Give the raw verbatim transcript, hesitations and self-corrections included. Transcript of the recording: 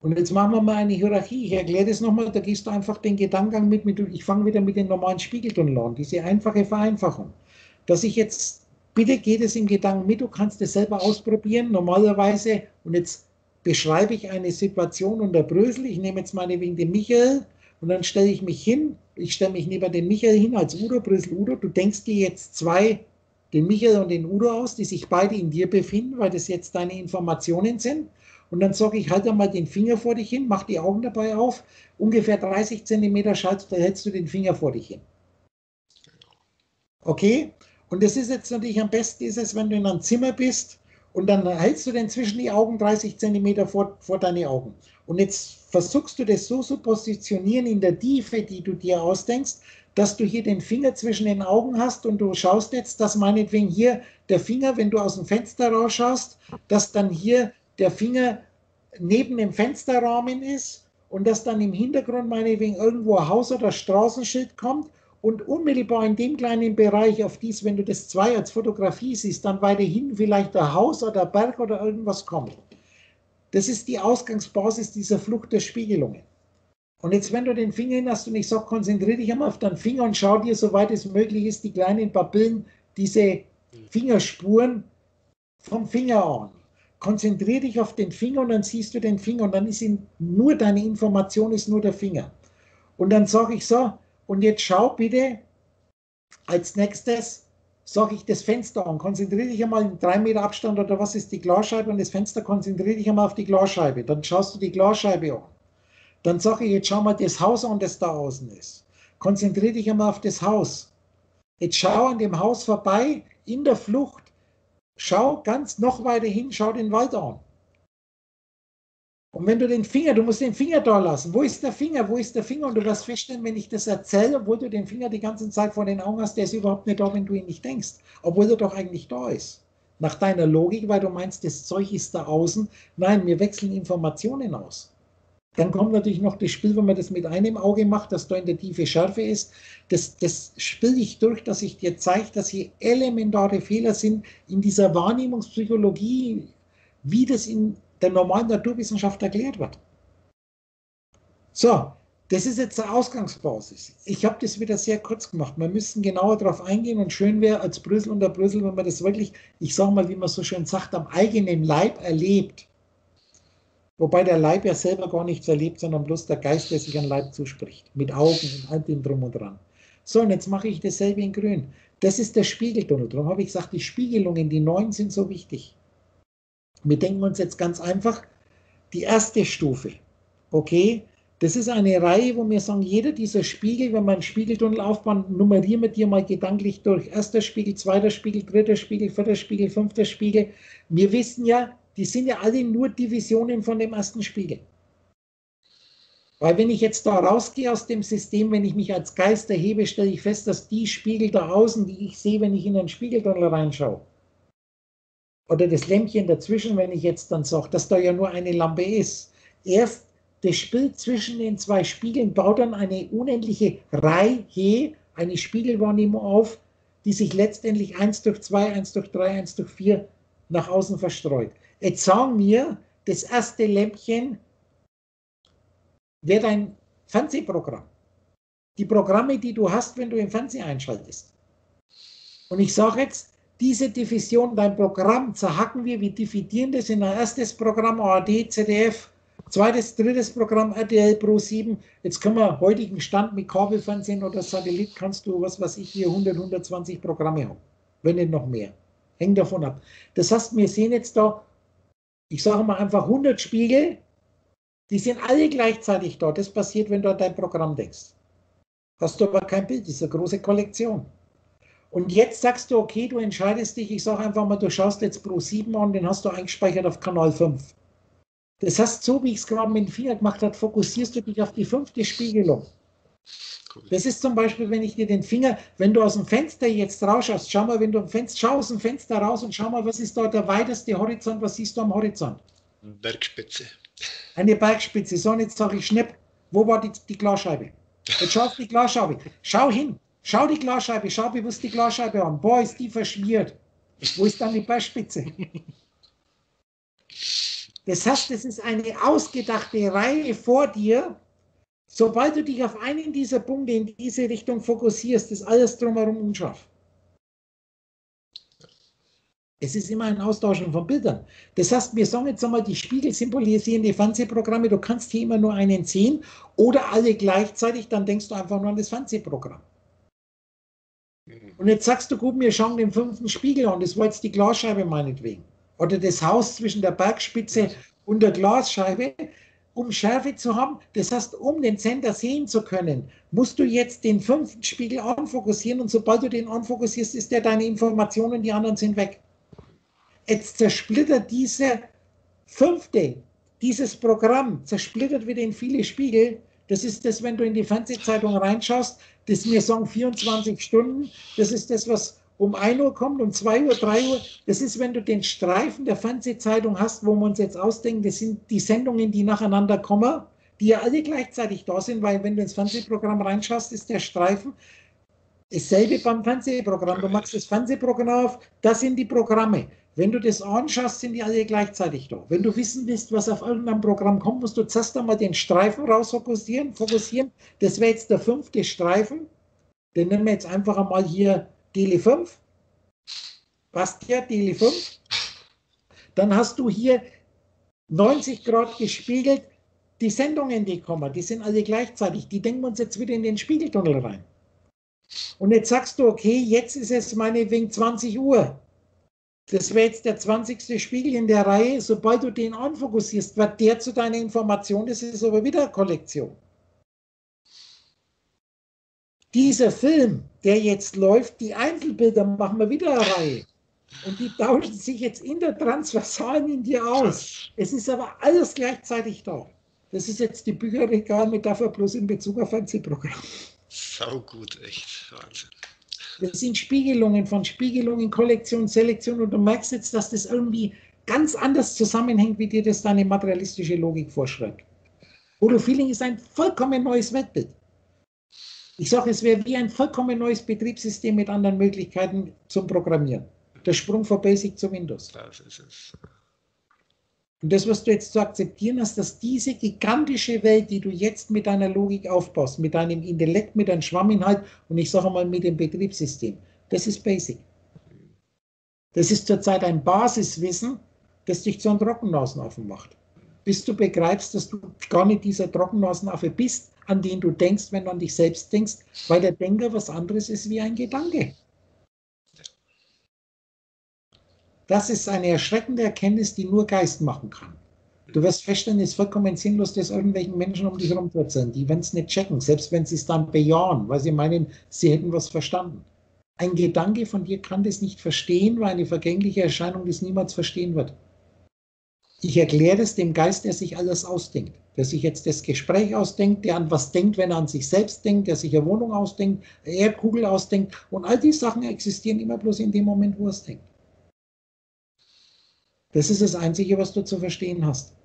Und jetzt machen wir mal eine Hierarchie. Ich erkläre das nochmal, da gehst du einfach den Gedankengang mit, mit ich fange wieder mit den normalen Spiegeltunnel an, diese einfache Vereinfachung. Dass ich jetzt, bitte geht es im Gedanken mit, du kannst es selber ausprobieren, normalerweise, und jetzt beschreibe ich eine Situation unter Brösel, ich nehme jetzt meinetwegen den Michael, und dann stelle ich mich hin, ich stelle mich neben den Michael hin als Udo, Brösel Udo, du denkst dir jetzt zwei, den Michael und den Udo aus, die sich beide in dir befinden, weil das jetzt deine Informationen sind. Und dann sage ich, halt mal den Finger vor dich hin, mach die Augen dabei auf, ungefähr dreißig Zentimeter schaltest, da hältst du den Finger vor dich hin. Okay? Und das ist jetzt natürlich am besten, ist es, wenn du in einem Zimmer bist und dann hältst du den zwischen die Augen dreißig Zentimeter vor, vor deine Augen. Und jetzt versuchst du das so zu positionieren in der Tiefe, die du dir ausdenkst, dass du hier den Finger zwischen den Augen hast und du schaust jetzt, dass meinetwegen hier der Finger, wenn du aus dem Fenster rausschaust, dass dann hier der Finger neben dem Fensterrahmen ist und dass dann im Hintergrund meinetwegen irgendwo ein Haus- oder Straßenschild kommt und unmittelbar in dem kleinen Bereich, auf dies, wenn du das zwei als Fotografie siehst, dann weiter hinten vielleicht ein Haus oder ein Berg oder irgendwas kommt. Das ist die Ausgangsbasis dieser Flucht der Spiegelungen. Und jetzt, wenn du den Finger hin hast und ich sage, konzentriere dich einmal auf deinen Finger und schau dir, soweit es möglich ist, die kleinen Papillen, diese Fingerspuren vom Finger an. Konzentriere dich auf den Finger und dann siehst du den Finger und dann ist ihn, nur deine Information ist nur der Finger. Und dann sage ich so, und jetzt schau bitte, als nächstes sage ich das Fenster an. Konzentriere dich einmal in drei Meter Abstand oder was ist die Glasscheibe und das Fenster, konzentriere dich einmal auf die Glasscheibe. Dann schaust du die Glasscheibe an. Dann sage ich, jetzt schau mal das Haus an, das da außen ist. Konzentriere dich einmal auf das Haus. Jetzt schau an dem Haus vorbei, in der Flucht. Schau ganz noch weiter hin, schau den Wald an. Und wenn du den Finger, du musst den Finger da lassen. Wo ist der Finger? Wo ist der Finger? Und du wirst feststellen, wenn ich das erzähle, obwohl du den Finger die ganze Zeit vor den Augen hast, der ist überhaupt nicht da, wenn du ihn nicht denkst. Obwohl er doch eigentlich da ist. Nach deiner Logik, weil du meinst, das Zeug ist da außen. Nein, wir wechseln Informationen aus. Dann kommt natürlich noch das Spiel, wenn man das mit einem Auge macht, dass da in der Tiefe Schärfe ist. Das, das spiele ich durch, dass ich dir zeige, dass hier elementare Fehler sind in dieser Wahrnehmungspsychologie, wie das in der normalen Naturwissenschaft erklärt wird. So, das ist jetzt der Ausgangsbasis. Ich habe das wieder sehr kurz gemacht. Wir müssen genauer darauf eingehen und schön wäre als Brüssel unter Brüssel, wenn man das wirklich, ich sage mal, wie man so schön sagt, am eigenen Leib erlebt. Wobei der Leib ja selber gar nichts erlebt, sondern bloß der Geist, der sich an Leib zuspricht. Mit Augen und all dem drum und dran. So, und jetzt mache ich dasselbe in grün. Das ist der Spiegeltunnel. Darum habe ich gesagt, die Spiegelungen, die neuen sind so wichtig. Wir denken uns jetzt ganz einfach, die erste Stufe. Okay, das ist eine Reihe, wo wir sagen, jeder dieser Spiegel, wenn wir einen Spiegeltunnel aufbauen, nummerieren wir dir mal gedanklich durch. Erster Spiegel, zweiter Spiegel, dritter Spiegel, vierter Spiegel, fünfter Spiegel. Wir wissen ja, die sind ja alle nur Divisionen von dem ersten Spiegel. Weil wenn ich jetzt da rausgehe aus dem System, wenn ich mich als Geist erhebe, stelle ich fest, dass die Spiegel da außen, die ich sehe, wenn ich in einen Spiegeltunnel reinschaue, oder das Lämpchen dazwischen, wenn ich jetzt dann sage, dass da ja nur eine Lampe ist. Erst das Bild zwischen den zwei Spiegeln baut dann eine unendliche Reihe, eine Spiegelwahrnehmung auf, die sich letztendlich eins durch zwei, eins durch drei, eins durch vier nach außen verstreut. Jetzt sagen wir, das erste Lämpchen wäre dein Fernsehprogramm. Die Programme, die du hast, wenn du im Fernsehen einschaltest. Und ich sage jetzt, diese Division, dein Programm, zerhacken wir, wir dividieren das in ein erstes Programm A R D, Z D F, zweites, drittes Programm R T L, Pro sieben. Jetzt können wir heutigen Stand mit Kabelfernsehen oder Satellit, kannst du, was weiß ich, hier hundert, hundertzwanzig Programme haben. Wenn nicht noch mehr. Hängt davon ab. Das heißt, wir sehen jetzt da, ich sage mal einfach hundert Spiegel, die sind alle gleichzeitig da. Das passiert, wenn du an dein Programm denkst. Hast du aber kein Bild, das ist eine große Kollektion. Und jetzt sagst du, okay, du entscheidest dich, ich sage einfach mal, du schaust jetzt Pro sieben an, den hast du eingespeichert auf Kanal fünf. Das heißt, so wie ich es gerade mit dem Finger gemacht habe, fokussierst du dich auf die fünfte Spiegelung. Das ist zum Beispiel, wenn ich dir den Finger, wenn du aus dem Fenster jetzt rausschaust, schau mal, wenn du am Fenster, schau aus dem Fenster raus und schau mal, was ist da der weiteste Horizont, was siehst du am Horizont? Bergspitze. Eine Bergspitze. So, und jetzt sage ich, schnipp, wo war die, die Glasscheibe? Jetzt schau auf die Glasscheibe. Schau hin. Schau die Glasscheibe, schau bewusst die Glasscheibe an. Boah, ist die verschmiert. Wo ist dann die Bergspitze? Das heißt, es ist eine ausgedachte Reihe vor dir. Sobald du dich auf einen dieser Punkte in diese Richtung fokussierst, ist alles drumherum unscharf. Es ist immer ein Austauschen von Bildern. Das heißt, wir sagen jetzt einmal, die spiegelsymbolisierende Fernsehprogramme, du kannst hier immer nur einen sehen oder alle gleichzeitig, dann denkst du einfach nur an das Fernsehprogramm. Und jetzt sagst du, gut, wir schauen den fünften Spiegel an, das war jetzt die Glasscheibe meinetwegen. Oder das Haus zwischen der Bergspitze und der Glasscheibe, um Schärfe zu haben. Das heißt, um den Sender sehen zu können, musst du jetzt den fünften Spiegel anfokussieren und sobald du den anfokussierst, ist der deine Informationen, die anderen sind weg. Jetzt zersplittert diese fünfte, dieses Programm, zersplittert wieder in viele Spiegel. Das ist das, wenn du in die Fernsehzeitung reinschaust, das wir sagen vierundzwanzig Stunden, das ist das, was um ein Uhr kommt, um zwei Uhr, drei Uhr. Das ist, wenn du den Streifen der Fernsehzeitung hast, wo wir uns jetzt ausdenken, das sind die Sendungen, die nacheinander kommen, die ja alle gleichzeitig da sind, weil wenn du ins Fernsehprogramm reinschaust, ist der Streifen dasselbe beim Fernsehprogramm. Du machst das Fernsehprogramm auf, das sind die Programme. Wenn du das anschaust, sind die alle gleichzeitig da. Wenn du wissen willst, was auf irgendeinem Programm kommt, musst du zuerst einmal den Streifen rausfokussieren. Fokussieren. Das wäre jetzt der fünfte Streifen. Den nehmen wir jetzt einfach einmal hier Tele fünf. Passt ja, Tele fünf. Dann hast du hier neunzig Grad gespiegelt. Die Sendungen, die kommen, die sind alle gleichzeitig. Die denken wir uns jetzt wieder in den Spiegeltunnel rein. Und jetzt sagst du, okay, jetzt ist es meinetwegen zwanzig Uhr. Das wäre jetzt der zwanzigste Spiegel in der Reihe. Sobald du den anfokussierst, wird der zu deiner Information. Das ist aber wieder eine Kollektion. Dieser Film, der jetzt läuft, die Einzelbilder machen wir wieder eine Reihe. Und die tauschen sich jetzt in der Transversalen in dir aus. Es ist aber alles gleichzeitig da. Das ist jetzt die Bücherregalmetapher bloß in Bezug auf Fernsehprogramm. Sau gut, echt Wahnsinn. Das sind Spiegelungen von Spiegelungen, Kollektion, Selektion und du merkst jetzt, dass das irgendwie ganz anders zusammenhängt, wie dir das deine materialistische Logik vorschreibt. Holofeeling ist ein vollkommen neues Weltbild. Ich sage, es wäre wie ein vollkommen neues Betriebssystem mit anderen Möglichkeiten zum Programmieren. Der Sprung von Basic zu Windows. Das ist es. Und das, was du jetzt zu akzeptieren hast, dass diese gigantische Welt, die du jetzt mit deiner Logik aufbaust, mit deinem Intellekt, mit deinem Schwamminhalt und ich sage mal mit dem Betriebssystem, das ist Basic. Das ist zurzeit ein Basiswissen, das dich zu einem Trockennasenaffen macht. Bis du begreifst, dass du gar nicht dieser Trockennasenaffe bist, an den du denkst, wenn du an dich selbst denkst, weil der Denker was anderes ist wie ein Gedanke. Das ist eine erschreckende Erkenntnis, die nur Geist machen kann. Du wirst feststellen, es ist vollkommen sinnlos, das irgendwelchen Menschen um dich herum zu erzählen. Die werden es nicht checken, selbst wenn sie es dann bejahen, weil sie meinen, sie hätten was verstanden. Ein Gedanke von dir kann das nicht verstehen, weil eine vergängliche Erscheinung das niemals verstehen wird. Ich erkläre es dem Geist, der sich alles ausdenkt, der sich jetzt das Gespräch ausdenkt, der an was denkt, wenn er an sich selbst denkt, der sich eine Wohnung ausdenkt, eine Erdkugel ausdenkt und all die Sachen existieren immer bloß in dem Moment, wo er es denkt. Das ist das Einzige, was du zu verstehen hast.